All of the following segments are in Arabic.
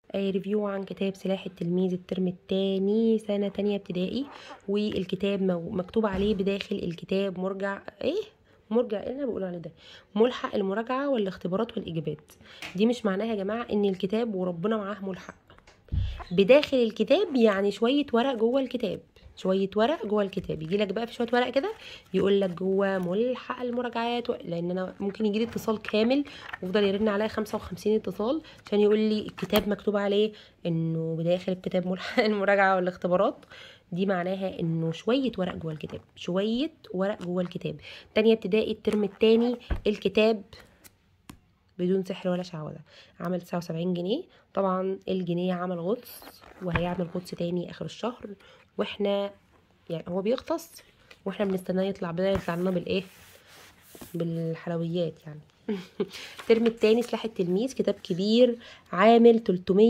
ريفيو عن كتاب سلاح التلميذ الترم الثاني سنة تانية ابتدائي. والكتاب مكتوب عليه بداخل الكتاب مرجع مرجع ايه اللي انا بقول عليه ده؟ ملحق المراجعة والاختبارات والاجابات. دي مش معناها يا جماعة ان الكتاب وربنا معاه ملحق. بداخل الكتاب يعني شويه ورق جوه الكتاب، شويه ورق جوه الكتاب. يجي لك بقى في شويه ورق كده يقول لك جوه ملحق المراجعات لان انا ممكن يجي لي اتصال كامل ويفضل يرن عليا 55 اتصال عشان يقول لي الكتاب مكتوب عليه انه بداخل الكتاب ملحق المراجعه والاختبارات. دي معناها انه شويه ورق جوه الكتاب، شويه ورق جوه الكتاب. تانية ابتدائي الترم التاني. الكتاب بدون سحر ولا شعوذة عمل 79 جنيه. طبعا الجنيه عمل غطس وهيعمل غطس تاني اخر الشهر، واحنا يعني هو بيغطس واحنا بنستناه يطلع بدل يطلع لنا بالايه، بالحلويات يعني. الترم التاني سلاح التلميذ كتاب كبير عامل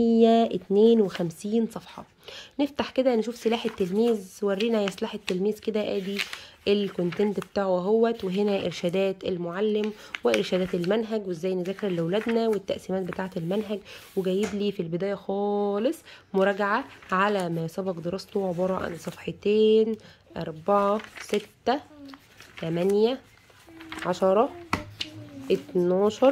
352 صفحة. نفتح كده نشوف سلاح التلميذ. ورينا يا سلاح التلميذ كده. ادي الكونتنت بتاعه اهوت، وهنا ارشادات المعلم وارشادات المنهج وازاي نذاكر لاولادنا والتقسيمات بتاعه المنهج. وجايب لي في البدايه خالص مراجعه على ما سبق دراسته عباره عن صفحتين 4 6 8 10 12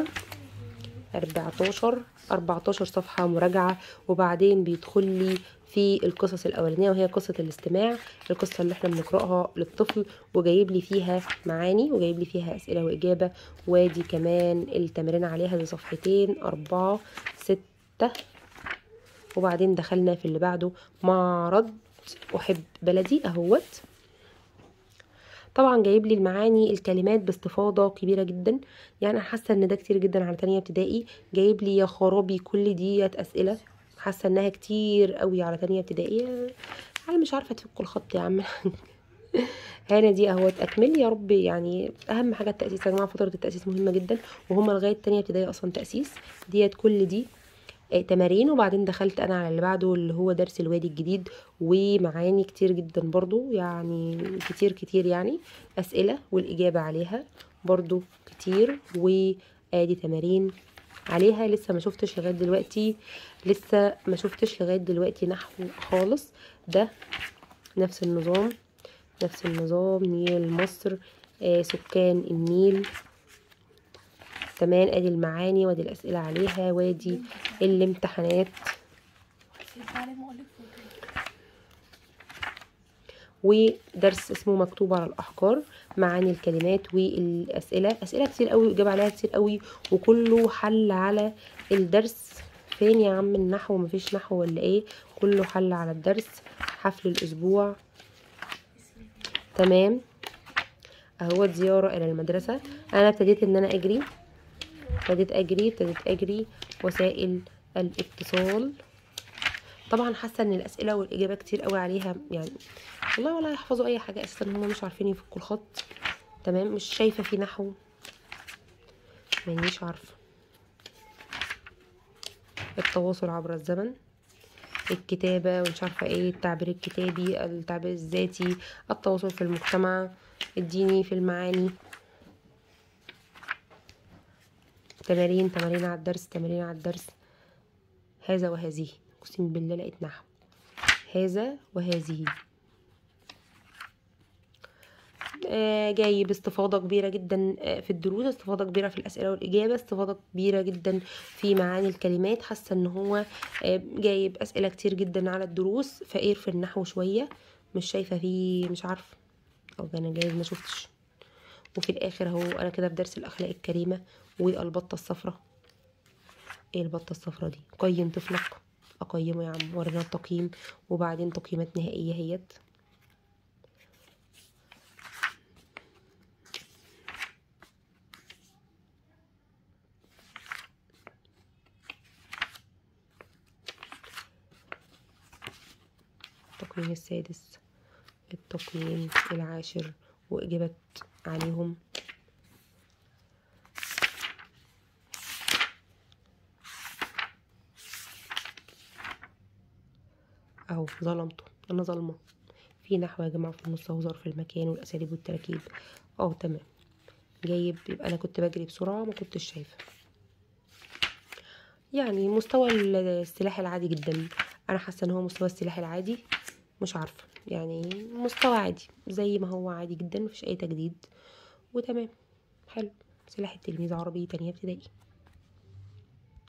14 صفحة مراجعة. وبعدين بيدخل لي في القصص الأولانية وهي قصة الاستماع، القصة اللي احنا بنقرأها للطفل، وجايب لي فيها معاني وجايب لي فيها أسئلة وإجابة. وادي كمان التمرين عليها بصفحتين 4 6. وبعدين دخلنا في اللي بعده معرض أحب بلدي أهوت. طبعا جايب لي المعاني الكلمات باستفاضه كبيره جدا، يعني انا حاسه ان ده كتير جدا على تانية ابتدائي. جايب لي يا خرابي كل ديت اسئله، حاسه انها كتير قوي على تانية ابتدائي. انا مش عارفه تفك الخط يا عم. هنا دي اهوت اكمل يا رب. يعني اهم حاجه التاسيس يا جماعه، فتره التاسيس مهمه جدا وهما لغايه تانية ابتدائي اصلا تاسيس. ديت كل دي تمارين. وبعدين دخلت انا على اللي بعده اللي هو درس الوادي الجديد، ومعاني كتير جدا برضو، يعني كتير يعني اسئلة والاجابة عليها برضو كتير. وادي تمارين عليها. لسه ما شفتش لغاية دلوقتي نحو خالص. ده نفس النظام نيل مصر، سكان النيل. تمام. ادي المعاني وادي الاسئله عليها وادي الامتحانات. ودرس اسمه مكتوب على الاحجار، معاني الكلمات والاسئله. اسئله كتير قوي واجابه عليها كتير قوي وكله حل على الدرس. فين يا عم النحو؟ مفيش نحو ولا ايه؟ كله حل على الدرس. حفل الاسبوع. تمام. اهو زياره الى المدرسه. انا ابتديت ان انا ابتديت اجري وسائل الاتصال. طبعا حاسه ان الاسئله والاجابه كتير قوي عليها، يعني والله ولا يحفظوا اي حاجه اساسا، هم مش عارفين يفكوا الخط. تمام. مش شايفه في نحو، مانيش عارفه. التواصل عبر الزمن، الكتابه ومش عارفه ايه، التعبير الكتابي، التعبير الذاتي، التواصل في المجتمع، الديني في المعاني. تمارين على الدرس. هذا وهذه. اقسم بالله لقيت نحو هذا وهذه. جاي باستفاضة كبيرة جدا في الدروس، استفاضة كبيرة في الأسئلة والإجابة، استفاضة كبيرة جدا في معاني الكلمات. حاسة ان هو جايب أسئلة كتير جدا على الدروس، فقير في النحو شوية. مش شايفة فيه، مش عارفة، او انا جايز ما شفتش. وفي الآخر اهو انا كده في درس الأخلاق الكريمة والبطة الصفراء. ايه البطة الصفراء دي؟ قيم طفلك. اقيمه يا عم، ورينا التقييم وبعدين تقييمات نهائية هيت. التقييم السادس، التقييم العاشر وإجابات عليهم. اهو ظلمته، انا ظالمه. في نحو يا جماعه في النص اهو، ظرف المكان والاساليب والتراكيب. تمام. جايب، يبقى انا كنت بجري بسرعه ما كنتش شايفه. يعني مستوى السلاح العادي جدا، انا حاسه ان هو مستوى السلاح العادي، مش عارفه يعني مستوى عادي زي ما هو عادي جدا، مفيش اي تجديد وتمام. حلو. سلاح التلميذ عربي تانية ابتدائي.